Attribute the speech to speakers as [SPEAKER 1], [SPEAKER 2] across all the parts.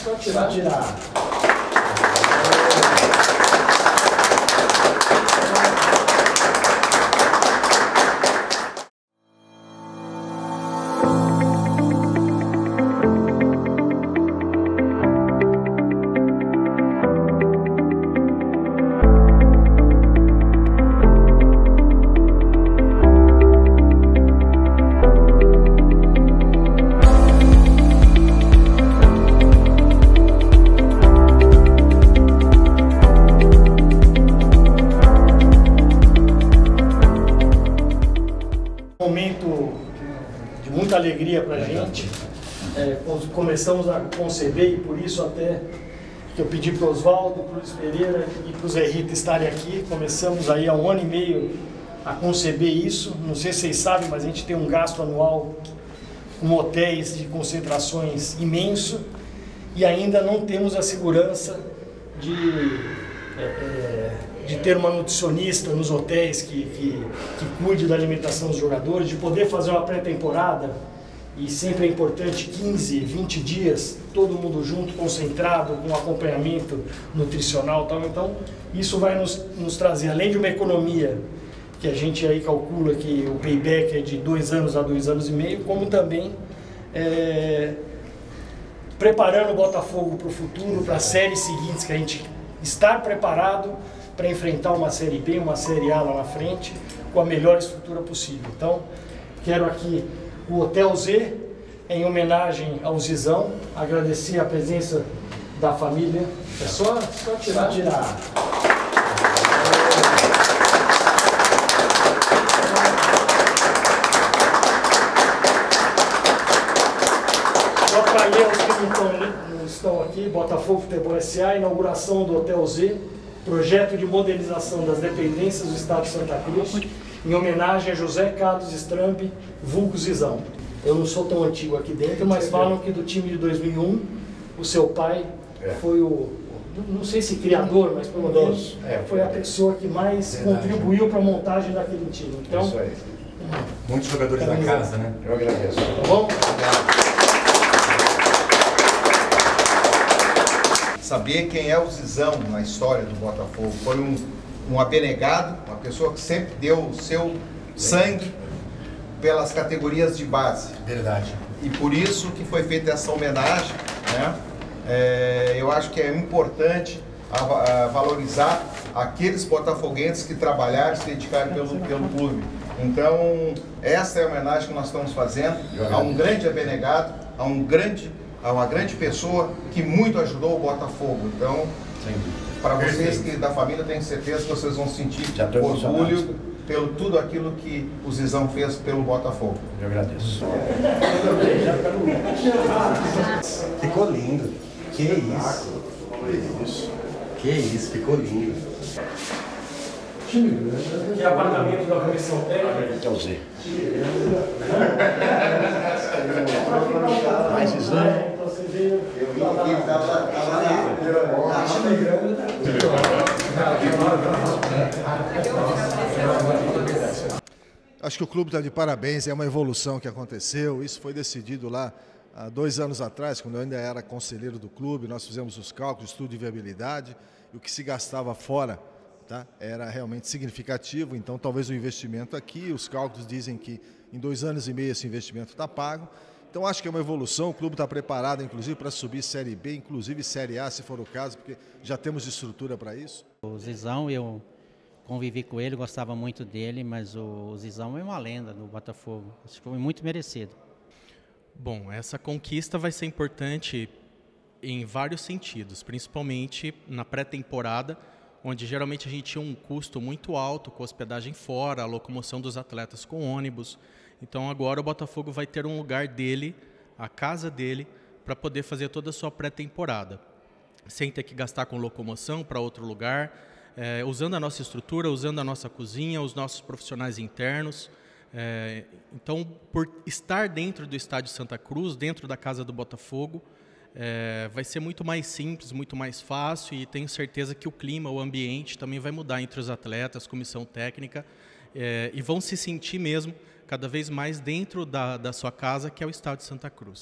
[SPEAKER 1] Só tirar. Momento de muita alegria para a gente. Começamos a conceber, e por isso até que eu pedi para o Oswaldo, para o Luiz Pereira e para o Zé Rita estarem aqui. Começamos aí há 1 ano e meio a conceber isso. Não sei se vocês sabem, mas a gente tem um gasto anual com hotéis de concentrações imenso e ainda não temos a segurança de ter uma nutricionista nos hotéis que cuide da alimentação dos jogadores, de poder fazer uma pré-temporada, e sempre é importante 15, 20 dias, todo mundo junto, concentrado, com acompanhamento nutricional e tal. Então, isso vai nos trazer, além de uma economia, que a gente aí calcula que o payback é de 2 anos a 2 anos e meio, como também preparando o Botafogo para o futuro, para as séries seguintes, que a gente estar preparado para enfrentar uma Série B, uma Série A lá na frente, com a melhor estrutura possível. Então, quero aqui o Hotel Z, em homenagem ao Zizão, agradecer a presença da família. É só tirar. Só para eles que não estão aqui, Botafogo Futebol S.A., inauguração do Hotel Z, projeto de modernização das dependências do Estado de Santa Cruz, em homenagem a José Carlos Strambi, vulgo Zizão. Eu não sou tão antigo aqui dentro, mas falam que do time de 2001, o seu pai foi não sei se criador, mas pelo menos foi a pessoa que mais contribuiu para a montagem daquele time. Então, isso aí.
[SPEAKER 2] Muitos jogadores da casa, né?
[SPEAKER 1] Eu agradeço. Tá bom?
[SPEAKER 3] Saber quem é o Zizão na história do Botafogo. Foi um abnegado, uma pessoa que sempre deu o seu sangue pelas categorias de base.
[SPEAKER 2] Verdade.
[SPEAKER 3] E por isso que foi feita essa homenagem, né? Eu acho que é importante valorizar aqueles botafoguenses que trabalharam e se dedicaram pelo clube. Então, essa é a homenagem que nós estamos fazendo a um grande abnegado, a uma grande pessoa que muito ajudou o Botafogo. Então, para vocês que da família, tenho certeza que vocês vão sentir orgulho pelo tudo aquilo que o Zizão fez pelo Botafogo.
[SPEAKER 2] Eu agradeço. Ficou lindo. Que isso? Que isso, ficou lindo.
[SPEAKER 1] Que apartamento da comissão técnica?
[SPEAKER 2] É o Z. Mais Zizão.
[SPEAKER 4] Acho que o clube está de parabéns, é uma evolução que aconteceu. Isso foi decidido lá há 2 anos atrás, quando eu ainda era conselheiro do clube. Nós fizemos os cálculos, estudo de viabilidade, e o que se gastava fora, tá, era realmente significativo. Então, talvez o investimento aqui, os cálculos dizem que em 2 anos e meio esse investimento está pago. Então, acho que é uma evolução. O clube está preparado, inclusive, para subir Série B, inclusive Série A, se for o caso, porque já temos estrutura para isso.
[SPEAKER 5] O Zizão, eu convivi com ele, gostava muito dele, mas o Zizão é uma lenda do Botafogo. Acho que foi muito merecido.
[SPEAKER 6] Bom, essa conquista vai ser importante em vários sentidos, principalmente na pré-temporada, onde geralmente a gente tinha um custo muito alto com hospedagem fora, a locomoção dos atletas com ônibus. Então agora o Botafogo vai ter um lugar dele, a casa dele, para poder fazer toda a sua pré-temporada, sem ter que gastar com locomoção para outro lugar, usando a nossa estrutura, usando a nossa cozinha, os nossos profissionais internos. Então, por estar dentro do Estádio Santa Cruz, dentro da casa do Botafogo, vai ser muito mais simples, muito mais fácil, e tenho certeza que o clima, o ambiente também vai mudar entre os atletas, comissão técnica, e vão se sentir mesmo cada vez mais dentro da sua casa, que é o Estádio Santa Cruz.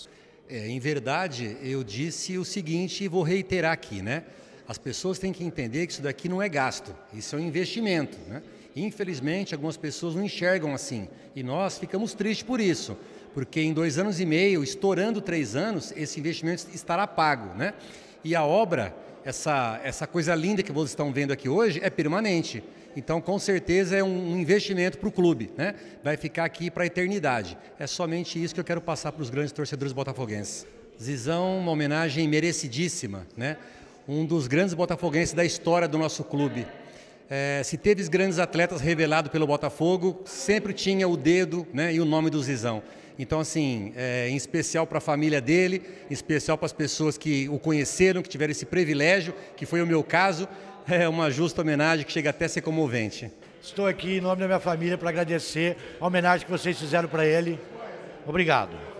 [SPEAKER 2] Em verdade, eu disse o seguinte e vou reiterar aqui, né? As pessoas têm que entender que isso daqui não é gasto, isso é um investimento, né? Infelizmente, algumas pessoas não enxergam assim e nós ficamos tristes por isso, porque em 2 anos e meio, estourando 3 anos, esse investimento estará pago, né? E a obra, essa coisa linda que vocês estão vendo aqui hoje, é permanente. Então, com certeza, é um investimento para o clube, né? Vai ficar aqui para a eternidade. É somente isso que eu quero passar para os grandes torcedores botafoguenses. Zizão, uma homenagem merecidíssima, né? Um dos grandes botafoguenses da história do nosso clube. Se teve grandes atletas revelados pelo Botafogo, sempre tinha o dedo, né, e o nome do Zizão. Então, assim, em especial para a família dele, em especial para as pessoas que o conheceram, que tiveram esse privilégio, que foi o meu caso, é uma justa homenagem que chega até a ser comovente.
[SPEAKER 7] Estou aqui em nome da minha família para agradecer a homenagem que vocês fizeram para ele. Obrigado.